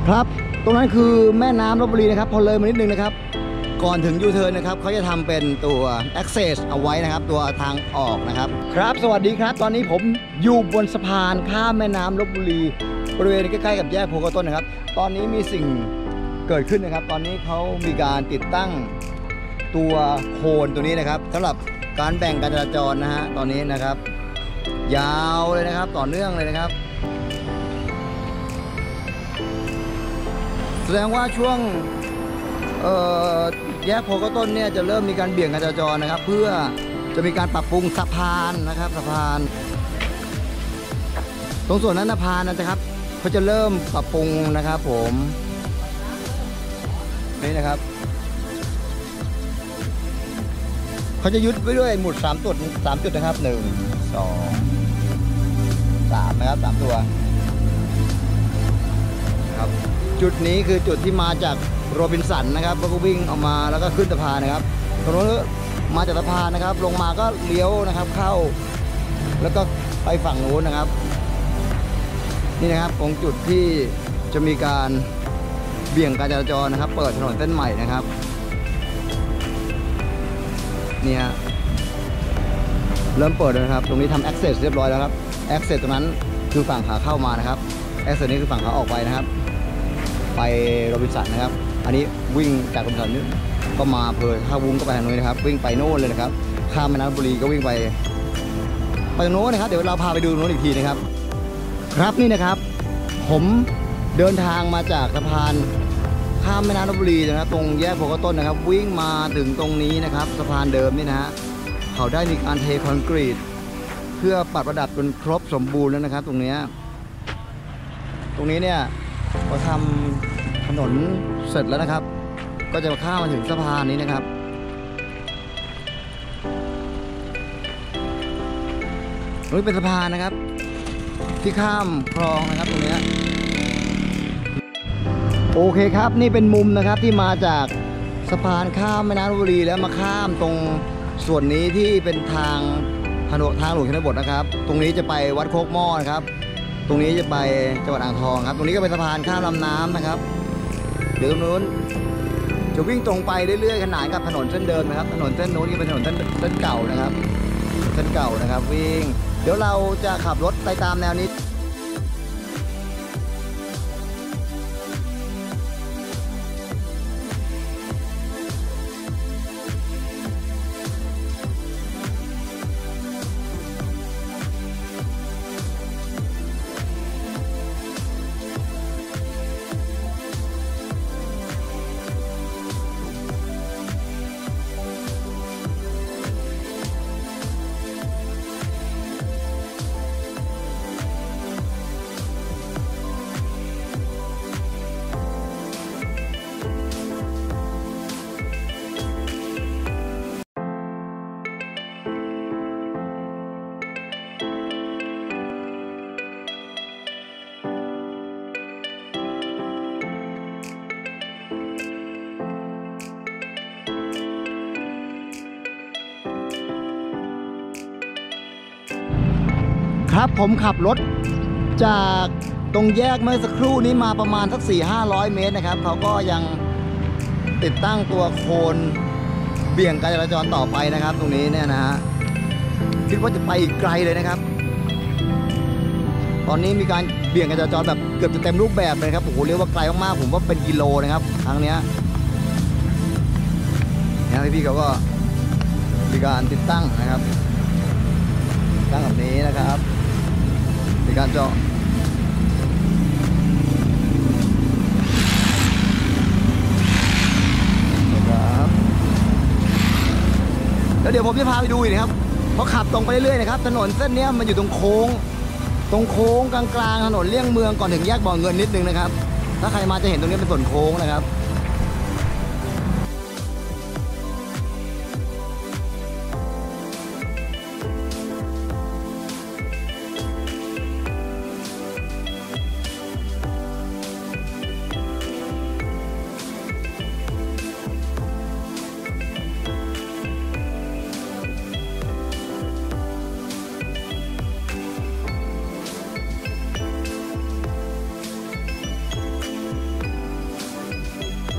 ครับตรงนั้นคือแม่น้ำลพบุรีนะครับพอเลยมานิดนึงนะครับก่อนถึงยูเทิร์นนะครับเขาจะทำเป็นตัว access เอาไว้นะครับตัวทางออกนะครับครับสวัสดีครับตอนนี้ผมอยู่บนสะพานข้ามแม่น้ำลพบุรีบริเวณใกล้ๆกับแยกโพกต้นนะครับตอนนี้มีสิ่งเกิดขึ้นนะครับตอนนี้เขามีการติดตั้งตัวโคนตัวนี้นะครับสำหรับการแบ่งการจราจรนะฮะตอนนี้นะครับยาวเลยนะครับต่อเนื่องเลยนะครับแสดงว่าช่วงแยกโพกต้นเนี่ยจะเริ่มมีการเบี่ยงการจราจรนะครับเพื่อจะมีการปรับปรุงสะพานนะครับสะพานตรงส่วนนั้นสะพานนะครับเขาจะเริ่มปรับปรุงนะครับผมนี่นะครับเขาจะยึดไว้ด้วยหมุด3 จุดนะครับ1 2 3นะครับ3 ตัวครับจุดนี้คือจุดที่มาจากโรบินสันนะครับแล้วก็วิ่งออกมาแล้วก็ขึ้นสะพานนะครับตรงนู้นมาจากสะพานนะครับลงมาก็เลี้ยวนะครับเข้าแล้วก็ไปฝั่งนู้นนะครับนี่นะครับตรงจุดที่จะมีการเบี่ยงการจราจรนะครับเปิดถนนเส้นใหม่นะครับนี่ฮะเริ่มเปิดแล้วนะครับตรงนี้ทำ access เรียบร้อยแล้วครับ access ตรงนั้นคือฝั่งขาเข้ามานะครับ access นี้คือฝั่งขาออกไปนะครับไปโรบินสันนะครับอันนี้วิ่งจากโรบินสันนี่ก็มาเพอถ้าวุ้งก็ไปทางนู้นนะครับวิ่งไปโน่นเลยนะครับข้ามแม่น้ำลพบุรีก็วิ่งไปตรงโน้นนะครับเดี๋ยวเราพาไปดูโน้นอีกทีนะครับครับนี่นะครับผมเดินทางมาจากสะพานข้ามแม่น้ำลพบุรีนะครับตรงแยกโพกต้นนะครับวิ่งมาถึงตรงนี้นะครับสะพานเดิมนี่นะฮะเขาได้มีการเทคอนกรีตเพื่อปรับระดับจนครบสมบูรณ์แล้วนะครับตรงนี้เนี่ยพอทำถนนเสร็จแล้วนะครับก็จะข้ามมาถึงสะพานนี้นะครับนี่เป็นสะพานนะครับที่ข้ามคลองนะครับตรงนี้โอเคครับนี่เป็นมุมนะครับที่มาจากสะพานข้ามแม่น้ำลพบุรีแล้วมาข้ามตรงส่วนนี้ที่เป็นทางหลวงชนบทนะครับตรงนี้จะไปวัดโคกหม้อนะครับตรงนี้จะไปจังหวัดอ่างทองครับตรงนี้ก็เป็นสะพานข้ามลำน้ำนะครับเดี๋ยวตรงนู้นจะวิ่งตรงไปเรื่อยๆขนานกับถนนเส้นเดิมนะครับถนนเส้นนู้นที่เป็นถนนเส้นเก่านะครับเส้นเก่านะครับวิ่งเดี๋ยวเราจะขับรถไปตามแนวนี้ครับผมขับรถจากตรงแยกเมื่อสักครู่นี้มาประมาณสัก 400-500 เมตรนะครับเขาก็ยังติดตั้งตัวโคนเบี่ยงการจราจรต่อไปนะครับตรงนี้เนี่ยนะฮะคิดว่าจะไปอีกไกลเลยนะครับตอนนี้มีการเบี่ยงการจราจรแบบเกือบจะเต็มรูปแบบเลยครับโอ้โหเรียกว่าไกลมากๆผมว่าเป็นกิโลนะครับทางเนี้ยพี่เขาก็มีการติดตั้งนะครับตั้งแบบนี้นะครับมีการเจาะนะครับแล้วเดี๋ยวผมจะพาไปดูอีกนะครับเพราะขับตรงไปเรื่อยๆนะครับถนนเส้นนี้มันอยู่ตรงโค้งกลางๆถนนเลี่ยงเมืองก่อนถึงแยกบ่อเงินนิดนึงนะครับถ้าใครมาจะเห็นตรงนี้เป็นส่วนโค้งนะครับ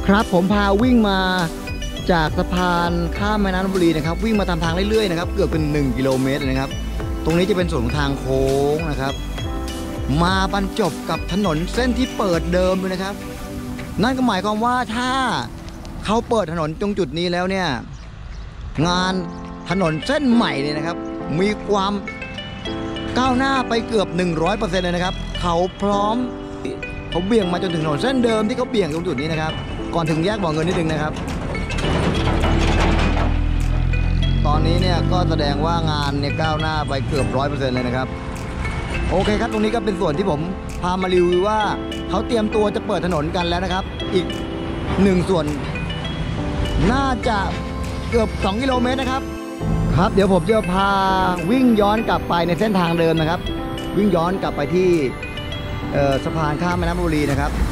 ครับผมพาวิ่งมาจากสะพานข้ามแม่น้ำลพบุรีนะครับวิ่งมาตามทางเรื่อยๆนะครับเกือบเป็น1กิโลเมตรเลยนะครับตรงนี้จะเป็นส่วนของทางโค้งนะครับมาบรรจบกับถนนเส้นที่เปิดเดิมเลยนะครับนั่นก็หมายความว่าถ้าเขาเปิดถนนตรงจุดนี้แล้วเนี่ยงานถนนเส้นใหม่เนี่ยนะครับมีความก้าวหน้าไปเกือบ 100% เลยนะครับเขาพร้อมเขาเบี่ยงมาจนถึงถนนเส้นเดิมที่เขาเบี่ยงตรงจุดนี้นะครับก่อนถึงแยกบ่อเงินนิดนึงนะครับตอนนี้เนี่ยก็แสดงว่างานเนี่ยก้าวหน้าไปเกือบ 100% เลยนะครับโอเคครับตรงนี้ก็เป็นส่วนที่ผมพามารีวิวว่าเขาเตรียมตัวจะเปิดถนนกันแล้วนะครับอีก1ส่วนน่าจะเกือบ2กิโลเมตรนะครับครับเดี๋ยวผมจะพาวิ่งย้อนกลับไปในเส้นทางเดิมนะครับวิ่งย้อนกลับไปที่สะพานข้ามแม่น้ำลพบุรีนะครับ